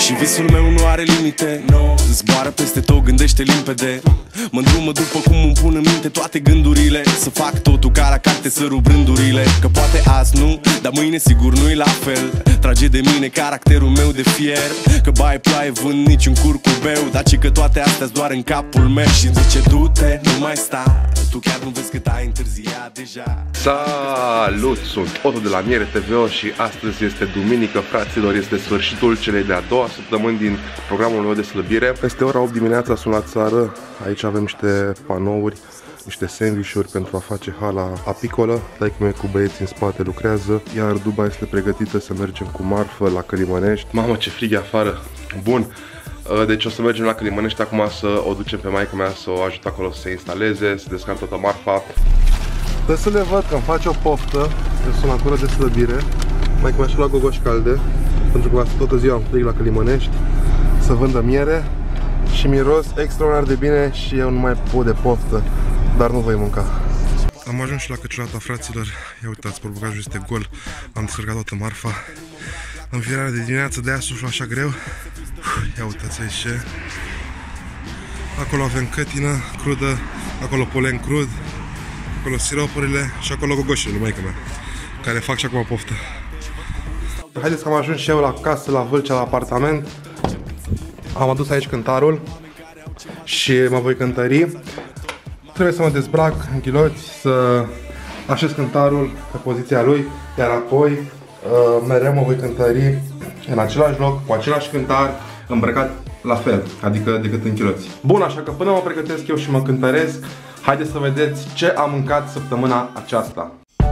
Și visul meu nu are limite, no. Zboară peste tot, gândește limpede. Mă îndrumă după cum îmi pun în minte toate gândurile. Să fac totul ca la carte, să rup rândurile. Că poate azi nu, dar mâine sigur nu-i la fel. Trage de mine caracterul meu de fier. Că baie ploaie, vând niciun curcubeu. Dar ci că toate astea-s doar în capul meu. Și zice du-te, nu mai sta. Tu chiar nu vezi cât ai întârziat deja. Salut, sunt Otto de la Miere TVO și astăzi este duminică, fraților, este sfârșitul celei de-a doua săptămâni din programul meu de slăbire. Peste ora 8 dimineața sunt la țară, aici avem niște panouri, niște sandvișuri pentru a face hala apicolă. Taică-mea cu băieții în spate lucrează, iar Duba este pregătită să mergem cu marfă la Călimănești. Mamă, ce frig e afară! Bun! Deci o să mergem la Călimănești acum să o ducem pe maică-mea, să o ajut acolo să se instaleze, să descarc toată marfa. Trebuie să le văd că îmi face o poftă, eu sunt acolo de slăbire. Maică-mea și-a luat gogoși calde, pentru că va fi toată ziua în frig la Călimănești, să vândă miere și miros extraordinar de bine și eu nu mai pot de poftă, dar nu voi mânca. Am ajuns și la Căciulata, fraților. Ia uitați, portbagajul este gol, am descărcat toată marfa. Înfirarea de dimineață, de aia suflu așa greu. Ia uitați aici ce. Acolo avem cătină crudă, acolo polen crud, acolo siropurile și acolo gogoșele lui maică-mea, care fac și acum poftă. Haideți că am ajuns și eu la casă, la Vâlcea, la apartament. Am adus aici cântarul și mă voi cântări. Trebuie să mă dezbrac în chiloți, să așez cântarul pe poziția lui, iar apoi mereu mă voi cântări în același loc, cu același cântar, îmbrăcat la fel, adică decât în chiloți. Bun, așa că până mă pregătesc eu și mă cântăresc, haideți să vedeți ce am mâncat săptămâna aceasta.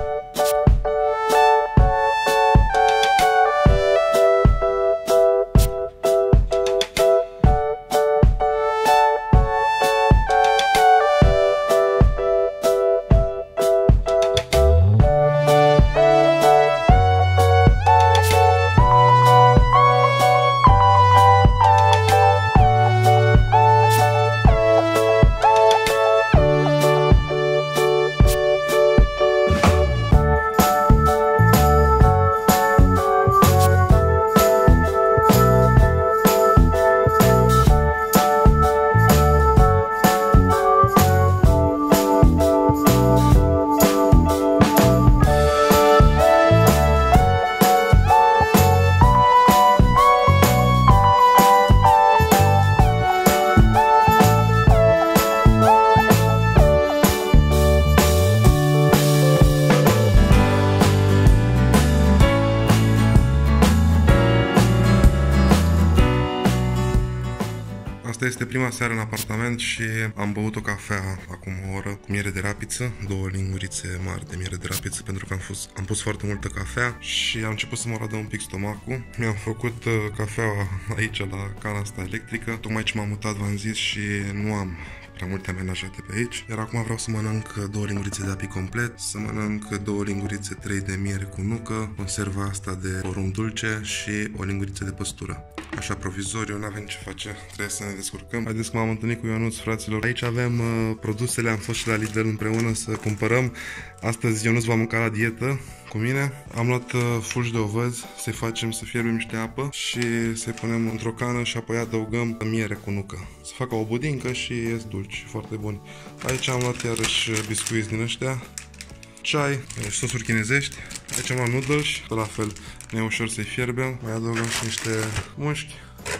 Asta este prima seară în apartament și am băut o cafea acum o oră cu miere de rapiță, 2 lingurițe mari de miere de rapiță, pentru că am pus foarte multă cafea și am început să mă roadă un pic stomacul. Mi-am făcut cafeaua aici la cana asta electrică, tocmai ce m-am mutat, v-am zis, și nu am prea multe amenajate pe aici. Iar acum vreau să mănânc 2 lingurițe de api complet, să mănânc 2 lingurițe 3 de miere cu nucă, conserva asta de porumb dulce și o linguriță de păstură. Așa provizoriu, n-avem ce face, trebuie să ne descurcăm. Haideți că m-am întâlnit cu Ionuț, fraților. Aici avem produsele, am fost și la Lidl împreună să cumpărăm. Astăzi Ionuț va mânca la dietă cu mine. Am luat fulgi de ovăz, să-i facem să fierbem niște apă și să-i punem într-o cană și apoi adăugăm miere cu nucă. Să facă o budincă și ies dulci, foarte buni. Aici am luat iarăși biscuiți din ăștia, ceai, sosuri chinezești. Aici am luat noodles, la fel, ne e ușor să-i fierbem. Mai adăugăm și niște mușchi.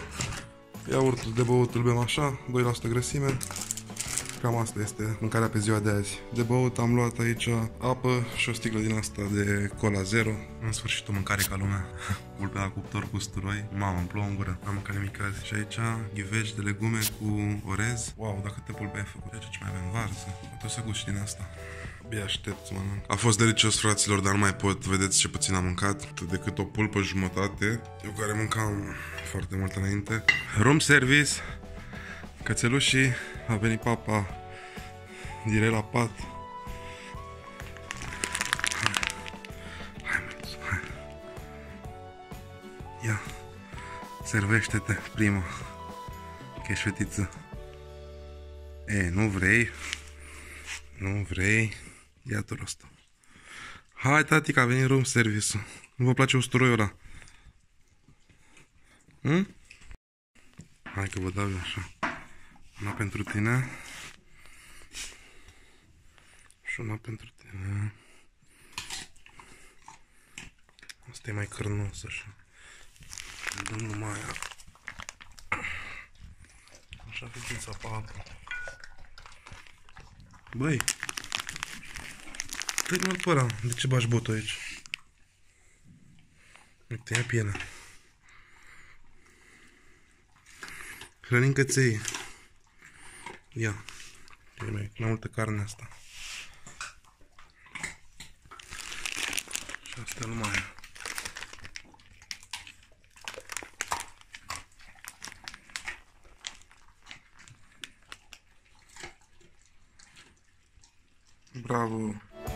Iaurtul de băut îl bem așa, 2% grăsime. Cam asta este mâncarea pe ziua de azi. De băut am luat aici apă și o sticlă din asta de cola zero. În sfârșit o mâncare ca lumea. Pulpe la cuptor cu usturoi. Mamă, îmi plouă în gură. Am mâncat nimic azi. Și aici ghiveci de legume cu orez. Wow, dacă câte pulpe ai făcut. Aici ce mai avem? Varză. O să gust din asta. Abia aștept să mănânc. A fost delicios, fraților, dar nu mai pot. Vedeți ce puțin am mâncat. Decât o pulpă jumătate. Eu care mâncam foarte mult înainte. Room service. Cățelușii. A venit papa direct la pat. Hai. Ia, servește-te, prima. Că ești fetiță. Nu vrei? Nu vrei? Ia-te-l ăsta. Hai, tati, că a venit room service-ul. Nu vă place usturoiul ăla? Hai că vă dau eu așa. Una pentru tine. Și una pentru tine. Asta e mai cărnos așa. Dăm numai aia. Așa că țin să apă. Băi, trec-mă pe ăla. De ce bagi botul aici? Uite, ia pielea. Hrănim căței. Ia. E mai multă carne asta. Și asta numai aia. Bravo!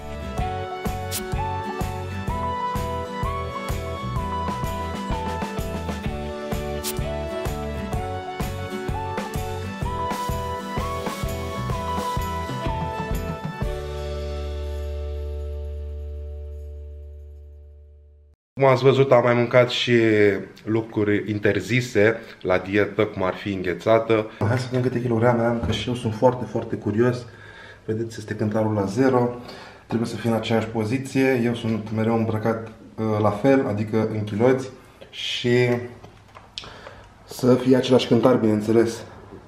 Cum ați văzut, am mai mâncat și lucruri interzise la dietă, cum ar fi înghețată. Hai să vedem câte kilograme am, că și eu sunt foarte, foarte curios. Vedeți, este cântarul la 0. Trebuie să fie în aceeași poziție. Eu sunt mereu îmbrăcat la fel, adică în chiloți. Și să fie același cântar, bineînțeles.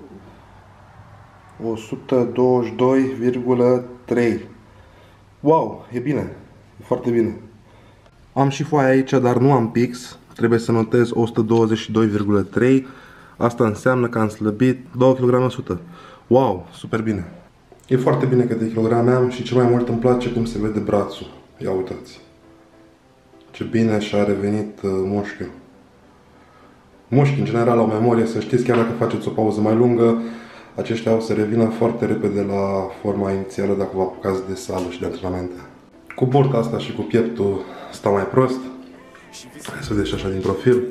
122,3. Wow, e bine. E foarte bine. Am și foaia aici, dar nu am pix. Trebuie să notez 122,3. Asta înseamnă că am slăbit 2 kg 100. Wow, super bine. E foarte bine câte kilograme am și cel mai mult îmi place cum se vede brațul. Ia uitați. Ce bine și-a revenit mușchiul. Mușchii în general au memorie, să știți, chiar dacă faceți o pauză mai lungă, aceștia o să revină foarte repede la forma inițială dacă vă apucați de sală și de antrenamente. Cu burta asta și cu pieptul stau mai prost. Hai să vedeți așa din profil.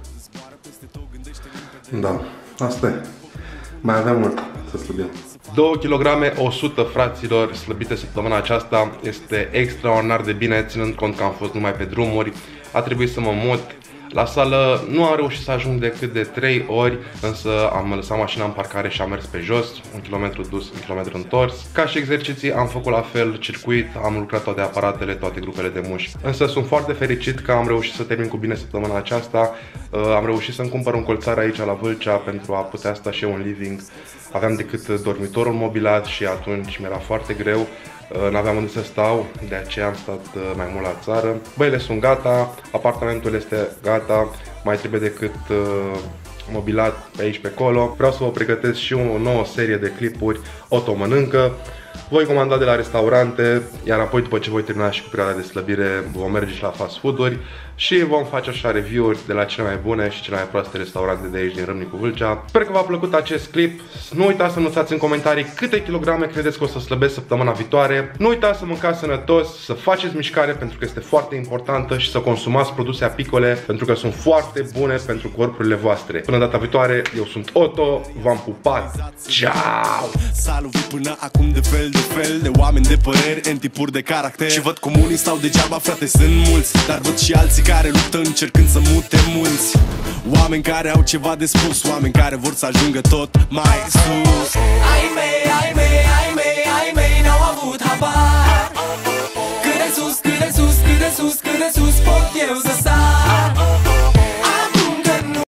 Da, asta e. Mai aveam mult să slăbim. 2 kg 100, fraților, slăbite săptămâna aceasta. Este extraordinar de bine, ținând cont că am fost numai pe drumuri. A trebuit să mă mut. La sală nu am reușit să ajung decât de 3 ori, însă am lăsat mașina în parcare și am mers pe jos, 1 km dus, 1 km întors. Ca și exerciții am făcut la fel, circuit, am lucrat toate aparatele, toate grupele de mușchi. Însă sunt foarte fericit că am reușit să termin cu bine săptămâna aceasta. Am reușit să-mi cumpăr un colțar aici la Vâlcea pentru a putea sta și eu în living. Aveam decât dormitorul mobilat și atunci mi-era foarte greu. N-aveam unde să stau, de aceea am stat mai mult la țară. Băile sunt gata, apartamentul este gata, mai trebuie decât mobilat pe aici pe acolo. Vreau să vă pregătesc și o nouă serie de clipuri Otto mănâncă. Voi comanda de la restaurante, iar apoi după ce voi termina și cu perioada de slăbire vom merge și la fast food-uri și vom face așa review-uri de la cele mai bune și cele mai proaste restaurante de aici din Râmnicu Vâlcea. Sper că v-a plăcut acest clip. Nu uitați să lăsați în comentarii câte kilograme credeți că o să slăbesc săptămâna viitoare. Nu uitați să mâncați sănătos, să faceți mișcare pentru că este foarte importantă și să consumați produse apicole pentru că sunt foarte bune pentru corpurile voastre. Până data viitoare, eu sunt Otto, v-am pupat. Ciao! Salut până acum de fel de oameni de păreri, în tipuri de caracter. Și văd comunii stau degeaba, frate, sunt mulți, dar văd și alții care luptă încercând să mute mulți. Oameni care au ceva de spus, oameni care vor să ajungă tot mai sus. Ai mei, n-au avut habar. Cât de sus, cât de sus, cât de sus, cât de sus pot eu